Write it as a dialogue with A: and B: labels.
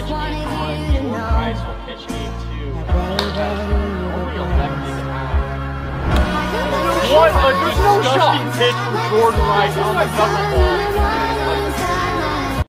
A: pitch game 1, Jordan Rice will pitch game 2. Only 11 and a half. What a disgusting pitch for Jordan Rice on the knuckleball.